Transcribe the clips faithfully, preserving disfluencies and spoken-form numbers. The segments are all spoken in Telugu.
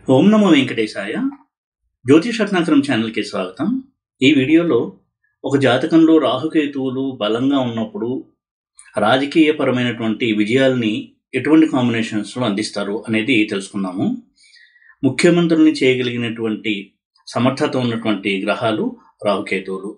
ఓం నమో వెంకటేశాయ. జ్యోతిష్ రత్నాకరం ఛానల్కి స్వాగతం. ఈ వీడియోలో ఒక జాతకంలో రాహుకేతువులు బలంగా ఉన్నప్పుడు రాజకీయపరమైనటువంటి విజయాల్ని ఎటువంటి కాంబినేషన్స్లో అందిస్తారు అనేది తెలుసుకుందాము. ముఖ్యమంత్రుల్ని చేయగలిగినటువంటి సమర్థత ఉన్నటువంటి గ్రహాలు రాహుకేతువులు.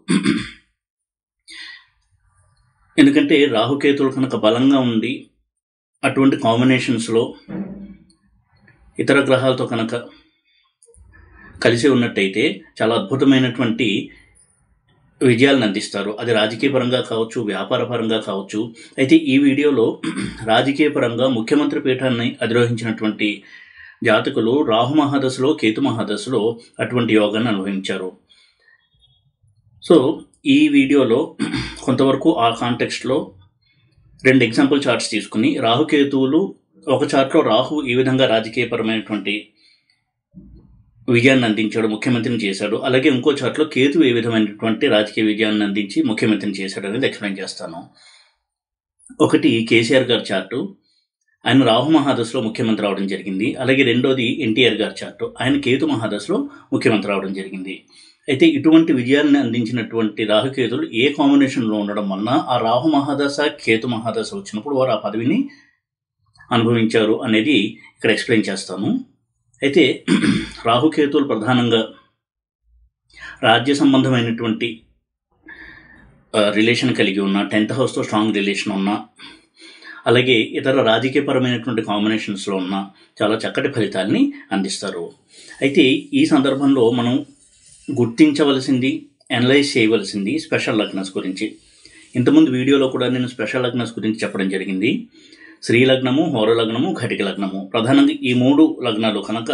ఎందుకంటే రాహుకేతువులు కనుక బలంగా ఉండి అటువంటి కాంబినేషన్స్లో ఇతర గ్రహాలతో కనుక కలిసి ఉన్నట్టయితే చాలా అద్భుతమైనటువంటి విజయాలను అందిస్తారు. అది రాజకీయ పరంగా కావచ్చు, వ్యాపార పరంగా కావచ్చు. అయితే ఈ వీడియోలో రాజకీయ పరంగా ముఖ్యమంత్రి పీఠాన్ని అధిరోహించినటువంటి జాతకులు రాహు మహాదశలో, కేతు మహాదశలో అటువంటి యోగాన్ని అనుభవించారు. సో ఈ వీడియోలో కొంతవరకు ఆ కాంటెక్స్ట్లో రెండు ఎగ్జాంపుల్ చార్ట్స్ తీసుకుని రాహుకేతువులు ఒక చార్ట్లో రాహు ఈ విధంగా రాజకీయపరమైనటువంటి విజయాన్ని అందించాడు, ముఖ్యమంత్రిని చేశాడు. అలాగే ఇంకో చార్ట్లో కేతు ఏ విధమైనటువంటి రాజకీయ విజయాన్ని అందించి ముఖ్యమంత్రిని చేశాడు అనేది ఎక్స్ప్లెయిన్ చేస్తాను. ఒకటి కేసీఆర్ గారి చార్టు, ఆయన రాహు మహాదశలో ముఖ్యమంత్రి అవడం జరిగింది. అలాగే రెండోది ఎన్టీఆర్ గారి చార్టు, ఆయన కేతు మహాదశలో ముఖ్యమంత్రి అవడం జరిగింది. అయితే ఇటువంటి విజయాన్ని అందించినటువంటి రాహుకేతులు ఏ కాంబినేషన్లో ఉండడం వలన ఆ రాహు మహాదశ, కేతు మహాదశ వచ్చినప్పుడు వారు ఆ పదవిని అనుభవించారు అనేది ఇక్కడ ఎక్స్ప్లెయిన్ చేస్తాను. అయితే రాహుకేతువులు ప్రధానంగా రాజ్య సంబంధమైనటువంటి రిలేషన్ కలిగి ఉన్న, టెన్త్ హౌస్తో స్ట్రాంగ్ రిలేషన్ ఉన్న, అలాగే ఇతర రాజకీయపరమైనటువంటి కాంబినేషన్స్లో ఉన్న చాలా చక్కటి ఫలితాలని అందిస్తారు. అయితే ఈ సందర్భంలో మనం గుర్తించవలసింది, అనలైజ్ చేయవలసింది స్పెషల్ లగ్నస్ గురించి. ఇంతకుముందు వీడియోలో కూడా నేను స్పెషల్ లగ్నస్ గురించి చెప్పడం జరిగింది. శ్రీ లగ్నము, హోర లగ్నము, ఘటిక లగ్నము. ప్రధానంగా ఈ మూడు లగ్నాలు కనుక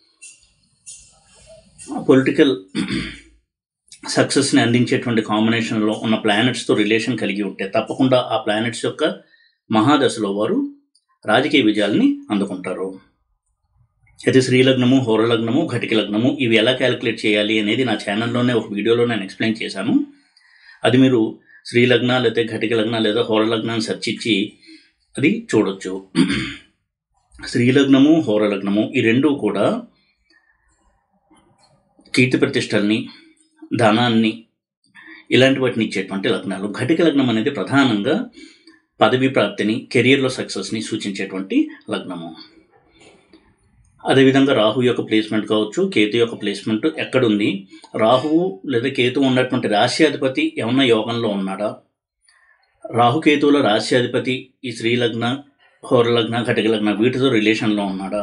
పొలిటికల్ సక్సెస్ని అందించేటువంటి కాంబినేషన్లో ఉన్న ప్లానెట్స్తో రిలేషన్ కలిగి ఉంటే తప్పకుండా ఆ ప్లానెట్స్ యొక్క మహాదశలో వారు రాజకీయ విజయాల్ని అందుకుంటారు. అయితే శ్రీ లగ్నము, హోర లగ్నము, ఘటిక లగ్నము ఇవి ఎలా క్యాలిక్యులేట్ చేయాలి అనేది నా ఛానల్లోనే ఒక వీడియోలో నేను ఎక్స్ప్లెయిన్ చేశాను. అది మీరు శ్రీ లగ్న లేదా ఘటిక లగ్న లేదా హోర లగ్నాన్ని సెర్చ్ ఇచ్చి అది చూడొచ్చు. శ్రీలగ్నము, హోరలగ్నము ఈ రెండు కూడా కీర్తి ప్రతిష్టల్ని, ధనాన్ని, ఇలాంటి వాటిని ఇచ్చేటువంటి లగ్నాలు. ఘటిక లగ్నం అనేది ప్రధానంగా పదవి ప్రాప్తిని, కెరియర్లో సక్సెస్ని సూచించేటువంటి లగ్నము. అదేవిధంగా రాహు యొక్క ప్లేస్మెంట్ కావచ్చు, కేతు యొక్క ప్లేస్మెంట్ ఎక్కడుంది, రాహువు లేదా కేతు ఉన్నటువంటి రాశ్యాధిపతి ఏమన్నా యోగంలో ఉన్నాడా, రాహుకేతువుల రాశ్యాధిపతి ఈ శ్రీలగ్న, హోరలగ్న, ఘటిక లగ్న వీటితో రిలేషన్లో ఉన్నాడా,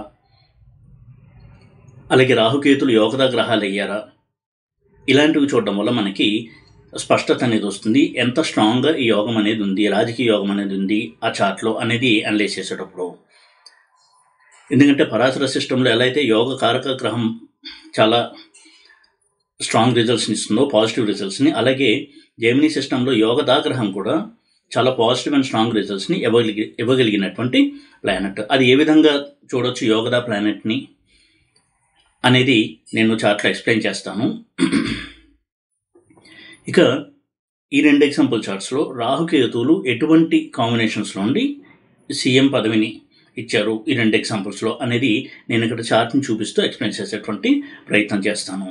అలాగే రాహుకేతులు యోగదా గ్రహాలు అయ్యారా, ఇలాంటివి చూడడం వల్ల మనకి స్పష్టత అనేది వస్తుంది. ఎంత స్ట్రాంగ్గా ఈ యోగం అనేది ఉంది, రాజకీయ యోగం అనేది ఉంది ఆ చార్ట్లో అనేది అనలైజ్ చేసేటప్పుడు. ఎందుకంటే పరాశర సిస్టంలో ఎలా అయితే యోగ కారక గ్రహం చాలా స్ట్రాంగ్ రిజల్ట్స్ని ఇస్తుందో, పాజిటివ్ రిజల్ట్స్ని, అలాగే జెమినీ సిస్టంలో యోగదా గ్రహం కూడా చాలా పాజిటివ్ అండ్ స్ట్రాంగ్ రిజల్ట్స్ని ఇవ్వగలిగి ఇవ్వగలిగినటువంటి ప్లానెట్. అది ఏ విధంగా చూడొచ్చు యోగదా ప్లానెట్ని అనేది నేను చార్ట్లో ఎక్స్ప్లెయిన్ చేస్తాను. ఇక ఈ రెండు ఎగ్జాంపుల్ చార్ట్స్లో రాహుకేతువులు ఎటువంటి కాంబినేషన్స్లో ఉండి సీఎం పదవిని ఇచ్చారు ఈ రెండు ఎగ్జాంపుల్స్లో అనేది నేను ఇక్కడ చార్ట్ని చూపిస్తూ ఎక్స్ప్లెయిన్ చేసేటువంటి ప్రయత్నం చేస్తాను.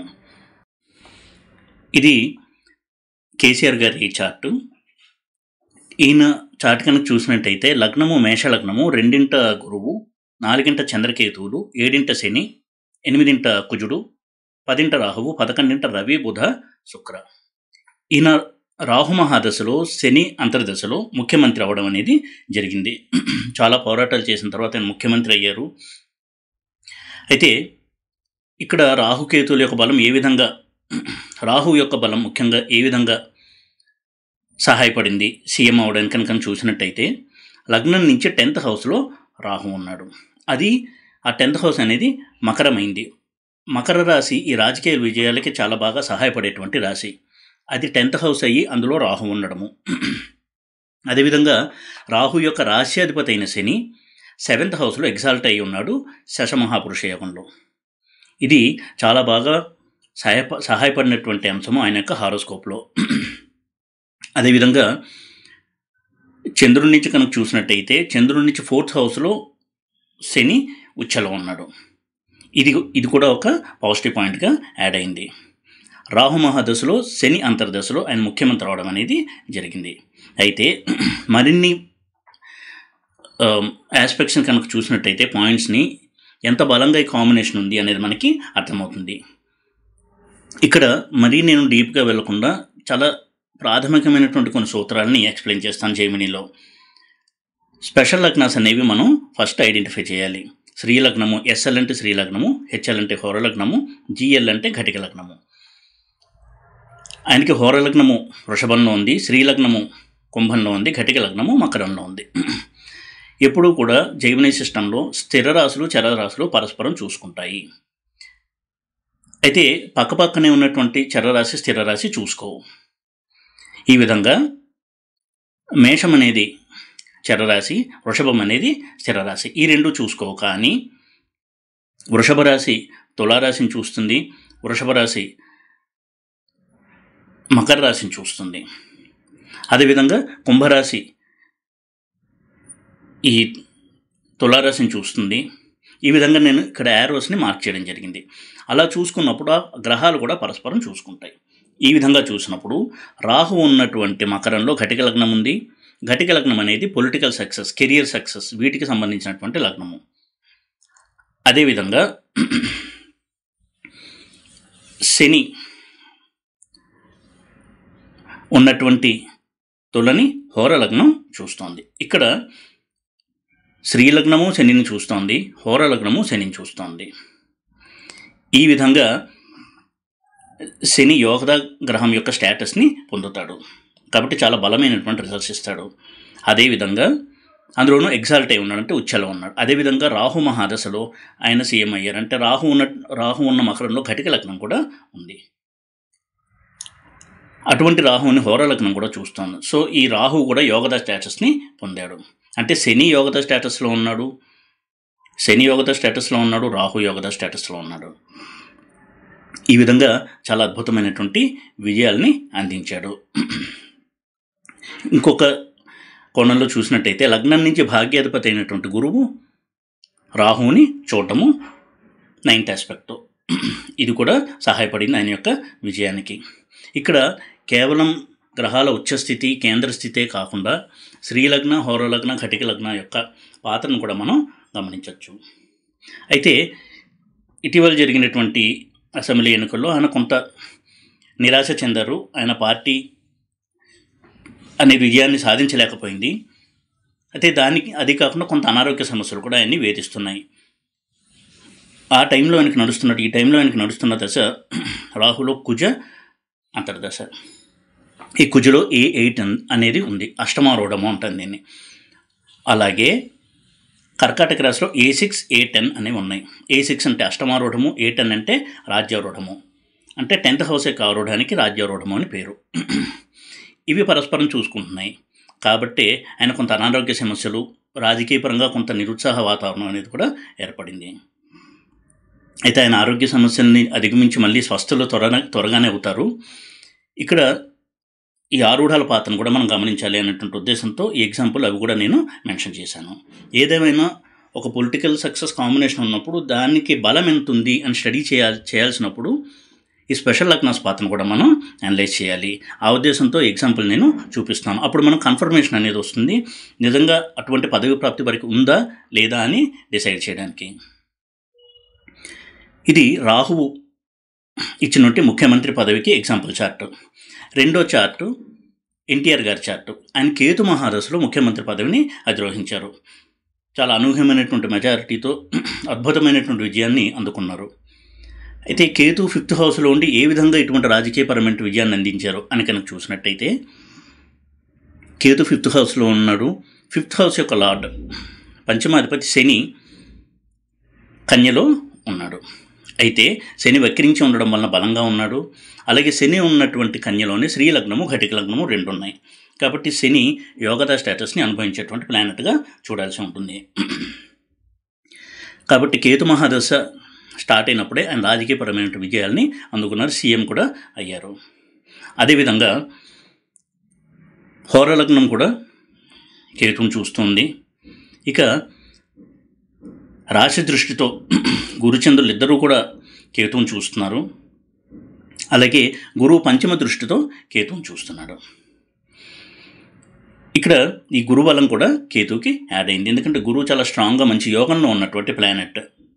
ఇది కేసీఆర్ గారి చార్టు. ఈయన చార్ట్ కనుక చూసినట్టయితే లగ్నము మేష లగ్నము, రెండింట గురువు, నాలుగింట చంద్రకేతువులు, ఏడింట శని, ఎనిమిదింట కుజుడు, పదింట రాహువు, పదకొండింట రవి, బుధ, శుక్ర. ఈయన రాహు మహాదశలో శని అంతర్దశలో ముఖ్యమంత్రి అవ్వడం అనేది జరిగింది. చాలా పోరాటాలు చేసిన తర్వాత ఆయన ముఖ్యమంత్రి అయ్యారు. అయితే ఇక్కడ రాహుకేతువుల యొక్క బలం ఏ విధంగా, రాహు యొక్క బలం ముఖ్యంగా ఏ విధంగా సహాయపడింది సీఎం అవడానికి కనుక చూసినట్టయితే లగ్నం నుంచి టెన్త్ హౌస్లో రాహు ఉన్నాడు. అది ఆ టెన్త్ హౌస్ అనేది మకరమైంది. మకర రాశి ఈ రాజకీయ విజయాలకి చాలా బాగా సహాయపడేటువంటి రాశి. అది టెన్త్ హౌస్ అయ్యి అందులో రాహు ఉండడము. అదేవిధంగా రాహు యొక్క రాశ్యాధిపతి అయిన శని సెవెంత్ హౌస్లో ఎగ్జాల్ట్ అయి ఉన్నాడు శశమహాపురుష యోగంలో. ఇది చాలా బాగా సహాయ సహాయపడినటువంటి అంశము ఆయన యొక్క హారోస్కోప్లో. అదేవిధంగా చంద్రుడి నుంచి కనుక చూసినట్టయితే చంద్రుడి నుంచి ఫోర్త్ హౌస్లో శని ఉచ్చలో ఉన్నాడు. ఇది ఇది కూడా ఒక పాజిటివ్ పాయింట్గా యాడ్ అయింది. రాహు మహాదశలో శని అంతర్దశలో ఆయన ముఖ్యమంత్రి అవడం అనేది జరిగింది. అయితే మరిన్ని ఆస్పెక్ట్స్ని కనుక చూసినట్టయితే పాయింట్స్ని ఎంత బలంగా ఈ కాంబినేషన్ ఉంది అనేది మనకి అర్థమవుతుంది. ఇక్కడ మరీ నేను డీప్గా వెళ్లకుండా చాలా ప్రాథమికమైనటువంటి కొన్ని సూత్రాలని ఎక్స్ప్లెయిన్ చేస్తాను జెమినీలో. స్పెషల్ లగ్నాస్ అనేవి మనం ఫస్ట్ ఐడెంటిఫై చేయాలి. శ్రీ లగ్నము, ఎస్ఎల్ అంటే శ్రీ లగ్నము, హెచ్ఎల్ అంటే హోర లగ్నము, జిఎల్ అంటే ఘటిక లగ్నము. ఆయనకి హోర లగ్నము వృషభంలో ఉంది, శ్రీ లగ్నము కుంభంలో ఉంది, ఘటిక లగ్నము మకరంలో ఉంది. ఎప్పుడూ కూడా జెమినీ సిస్టంలో స్థిర రాశులు చరరాశులు పరస్పరం చూసుకుంటాయి. అయితే పక్కపక్కనే ఉన్నటువంటి చరరాశి స్థిరరాశి చూసుకోవు. ఈ విధంగా మేషం అనేది చరరాశి, వృషభం అనేది స్థిరరాశి, ఈ రెండు చూసుకోవు. కానీ వృషభ రాశి తులారాశిని చూస్తుంది, వృషభ రాశి మకర రాశిని చూస్తుంది. అదేవిధంగా కుంభరాశి ఈ తులారాశిని చూస్తుంది. ఈ విధంగా నేను ఇక్కడ యారోస్ని మార్క్ చేయడం జరిగింది. అలా చూసుకున్నప్పుడు ఆ గ్రహాలు కూడా పరస్పరం చూసుకుంటాయి. ఈ విధంగా చూసినప్పుడు రాహు ఉన్నటువంటి మకరంలో ఘటిక లగ్నం ఉంది. ఘటిక లగ్నం అనేది పొలిటికల్ సక్సెస్, కెరియర్ సక్సెస్, వీటికి సంబంధించినటువంటి లగ్నము. అదేవిధంగా శని ఉన్నటువంటి తులని హోర లగ్నం చూస్తోంది. ఇక్కడ శ్రీలగ్నము శనిని చూస్తోంది, హోర లగ్నము శనిని చూస్తోంది. ఈ విధంగా శని యోగద గ్రహం యొక్క స్టేటస్ని పొందుతాడు, కాబట్టి చాలా బలమైనటువంటి రిజల్ట్స్ ఇస్తాడు. అదేవిధంగా అందులోనూ ఎగ్జాల్ట్ అయి ఉన్నాడు, అంటే ఉచ్చలో ఉన్నాడు. అదేవిధంగా రాహు మహాదశలో ఆయన సీఎం అయ్యారు, అంటే రాహు ఉన్న రాహు ఉన్న మకరంలో ఘటిక లగ్నం కూడా ఉంది. అటువంటి రాహుని హోర లగ్నం కూడా చూస్తాను. సో ఈ రాహు కూడా యోగద స్టేటస్ని పొందాడు, అంటే శని యోగద స్టేటస్లో ఉన్నాడు, శని యోగద స్టేటస్లో ఉన్నాడు, రాహు యోగద స్టేటస్లో ఉన్నాడు. ఈ విధంగా చాలా అద్భుతమైనటువంటి విజయాల్ని అందించాడు. ఇంకొక కోణంలో చూసినట్టయితే లగ్నం నుంచి భాగ్యాధిపతి అయినటువంటి గురువు రాహువుని చూడటము నైన్త్ ఆస్పెక్ట్, ఇది కూడా సహాయపడింది ఆయన యొక్క విజయానికి. ఇక్కడ కేవలం గ్రహాల ఉచ్చస్థితి కేంద్రస్థితే కాకుండా శ్రీలగ్న హోరలగ్న ఘటిక లగ్న యొక్క పాత్రను కూడా మనం గమనించవచ్చు. అయితే ఇటీవల జరిగినటువంటి అసెంబ్లీ ఎన్నికల్లో ఆయన కొంత నిరాశ చెందారు. ఆయన పార్టీ అనే విజయాన్ని సాధించలేకపోయింది. అయితే దానికి అది కాకుండా కొంత అనారోగ్య సమస్యలు కూడా ఆయన్ని వేధిస్తున్నాయి. ఆ టైంలో ఆయనకు నడుస్తున్నట్టు ఈ టైంలో ఆయనకు నడుస్తున్న దశ రాహులో కుజ అంతర్దశ. ఈ కుజలో ఏ ఎయిట్ అనేది ఉంది, అష్టమారూఢము అంటుంది దీన్ని. అలాగే కర్కాటక రాశిలో ఏ సిక్స్ ఏ టెన్ అనేవి ఉన్నాయి. ఏ సిక్స్ అంటే అష్టమారూఢము, ఏ టెన్ అంటే రాజ్యారూఢము, అంటే టెన్త్ హౌస్ యొక్క ఆరూఢానికి రాజ్యారూఢము అని పేరు. ఇవి పరస్పరం చూసుకుంటున్నాయి కాబట్టి ఆయన కొంత అనారోగ్య సమస్యలు, రాజకీయపరంగా కొంత నిరుత్సాహ వాతావరణం అనేది కూడా ఏర్పడింది. అయితే ఆయన ఆరోగ్య సమస్యల్ని అధిగమించి మళ్ళీ స్వస్థలు త్వరగా త్వరగానే అవుతారు. ఇక్కడ ఈ ఆరూఢాల పాత్రను కూడా మనం గమనించాలి అనేటువంటి ఉద్దేశంతో ఈ ఎగ్జాంపుల్ అవి కూడా నేను మెన్షన్ చేశాను. ఏదేమైనా ఒక పొలిటికల్ సక్సెస్ కాంబినేషన్ ఉన్నప్పుడు దానికి బలం ఎంత ఉంది అని స్టడీ చేయాలి చేయాల్సినప్పుడు ఈ స్పెషల్ లగ్నాస్ పాత్రను కూడా మనం అనలైజ్ చేయాలి. ఆ ఉద్దేశంతో ఎగ్జాంపుల్ నేను చూపిస్తాను. అప్పుడు మనం కన్ఫర్మేషన్ అనేది వస్తుంది, నిజంగా అటువంటి పదవి ప్రాప్తి వరకు ఉందా లేదా అని డిసైడ్ చేయడానికి. ఇది రాహువు ఇచ్చినట్టు ముఖ్యమంత్రి పదవికి ఎగ్జాంపుల్ చార్టు. రెండో చార్టు ఎన్టీఆర్ గారి చార్టు. ఆయన కేతు మహాదశలో ముఖ్యమంత్రి పదవిని అధిరోహించారు. చాలా అనూహ్యమైనటువంటి మెజారిటీతో అద్భుతమైనటువంటి విజయాన్ని అందుకున్నారు. అయితే కేతు ఫిఫ్త్ హౌస్లో ఉండి ఏ విధంగా ఇటువంటి రాజకీయపరమైన విజయాన్ని అందించారు అని కనుక చూసినట్టయితే కేతు ఫిఫ్త్ హౌస్లో ఉన్నాడు. ఫిఫ్త్ హౌస్ యొక్క లార్డ్ పంచమాధిపతి శని కన్యలో ఉన్నాడు. అయితే శని వక్రించి ఉండడం వలన బలంగా ఉన్నాడు. అలాగే శని ఉన్నటువంటి కన్యలోనే శ్రీ లగ్నము ఘటిక లగ్నము రెండు ఉన్నాయి. కాబట్టి శని యోగదా స్టేటస్ని అనుభవించేటువంటి ప్లానెట్గా చూడాల్సి ఉంటుంది. కాబట్టి కేతు మహాదశ స్టార్ట్ అయినప్పుడే ఆయన రాజకీయపరమైన విజయాల్ని అందుకున్నారు, సీఎం కూడా అయ్యారు. అదేవిధంగా హోరలగ్నం కూడా కేతుని చూస్తుంది. ఇక రాశి దృష్టితో గురుచంద్రులు ఇద్దరూ కూడా కేతువును చూస్తున్నారు. అలాగే గురువు పంచమ దృష్టితో కేతువును చూస్తున్నాడు. ఇక్కడ ఈ గురు బలం కూడా కేతువుకి యాడ్ అయింది. ఎందుకంటే గురువు చాలా స్ట్రాంగ్గా మంచి యోగంలో ఉన్నటువంటి ప్లానెట్.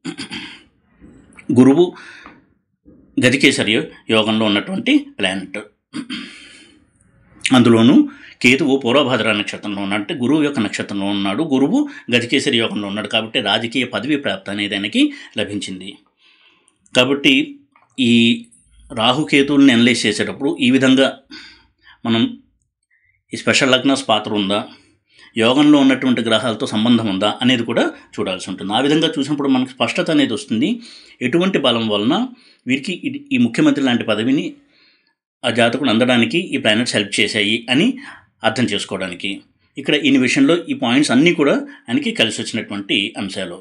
గురువు గజకేసరి యోగంలో ఉన్నటువంటి ప్లానెట్. అందులోనూ కేతువు పూర్వభాద్ర నక్షత్రంలో ఉన్నాడు, అంటే గురువు యొక్క నక్షత్రంలో ఉన్నాడు. గురువు గజకేసరి యోగంలో ఉన్నాడు కాబట్టి రాజకీయ పదవి ప్రాప్తి అనేది ఆయనకి లభించింది. కాబట్టి ఈ రాహుకేతువుల్ని అనలైజ్ చేసేటప్పుడు ఈ విధంగా మనం ఈ స్పెషల్ లగ్నాస్ పాత్ర ఉందా, యోగంలో ఉన్నటువంటి గ్రహాలతో సంబంధం ఉందా అనేది కూడా చూడాల్సి ఉంటుంది. ఆ విధంగా చూసినప్పుడు మనకు స్పష్టత అనేది వస్తుంది. ఎటువంటి బలం వలన వీరికి ఈ ముఖ్యమంత్రి లాంటి పదవిని ఆ జాతకుడు అందడానికి ఈ ప్లానెట్స్ హెల్ప్ చేశాయి అని అర్థం చేసుకోవడానికి. ఇక్కడ ఈ విషయంలో ఈ పాయింట్స్ అన్నీ కూడా ఆయనకి కలిసి వచ్చినటువంటి అంశాలు.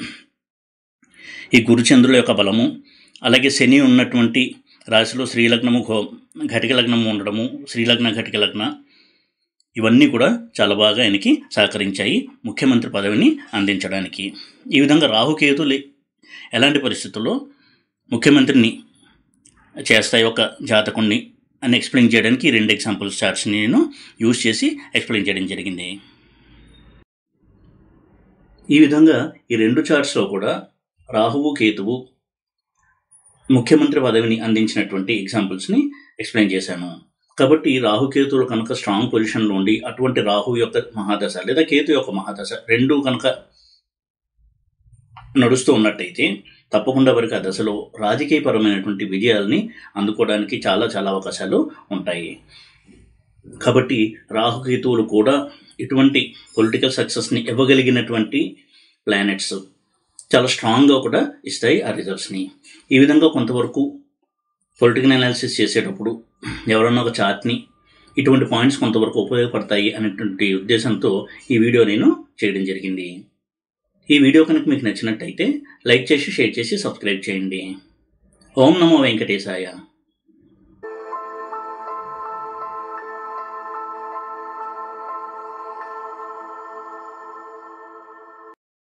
ఈ గురుచంద్రుల యొక్క బలము, అలాగే శని ఉన్నటువంటి రాశిలో శ్రీలగ్నము ఘటిక లగ్నము ఉండడము, శ్రీలగ్న ఘటిక లగ్న, ఇవన్నీ కూడా చాలా బాగా ఆయనకి సహకరించాయి ముఖ్యమంత్రి పదవిని అందించడానికి. ఈ విధంగా రాహుకేతులు ఎలాంటి పరిస్థితుల్లో ముఖ్యమంత్రిని చేస్తాయి ఒక జాతకుణ్ణి అని ఎక్స్ప్లెయిన్ చేయడానికి ఈ రెండు ఎగ్జాంపుల్స్ చార్ట్స్ని నేను యూజ్ చేసి ఎక్స్ప్లెయిన్ చేయడం జరిగింది. ఈ విధంగా ఈ రెండు చార్ట్స్లో కూడా రాహువు కేతువు ముఖ్యమంత్రి పదవిని అందించినటువంటి ఎగ్జాంపుల్స్ని ఎక్స్ప్లెయిన్ చేశాను. కాబట్టి రాహుకేతువులు కనుక స్ట్రాంగ్ పొజిషన్లో ఉండి అటువంటి రాహు యొక్క మహాదశ లేదా కేతు యొక్క మహాదశ రెండు కనుక నడుస్తూ ఉన్నట్టయితే తప్పకుండా వారికి ఆ దశలో రాజకీయపరమైనటువంటి విజయాల్ని అందుకోవడానికి చాలా చాలా అవకాశాలు ఉంటాయి. కాబట్టి రాహుకేతువులు కూడా ఇటువంటి పొలిటికల్ సక్సెస్ని ఇవ్వగలిగినటువంటి ప్లానెట్స్, చాలా స్ట్రాంగ్గా కూడా ఇస్తాయి ఆ రిజల్ట్స్ని. ఈ విధంగా కొంతవరకు పొలిటికల్ అనాలిసిస్ చేసేటప్పుడు ఎవరన్నా ఒక చార్ట్ని ఇటువంటి పాయింట్స్ కొంతవరకు ఉపయోగపడతాయి అనేటువంటి ఉద్దేశంతో ఈ వీడియో నేను చేయడం జరిగింది. ఈ వీడియో కనుక మీకు నచ్చినట్టయితే లైక్ చేసి, షేర్ చేసి, సబ్స్క్రైబ్ చేయండి. ఓం నమో వెంకటేశాయ.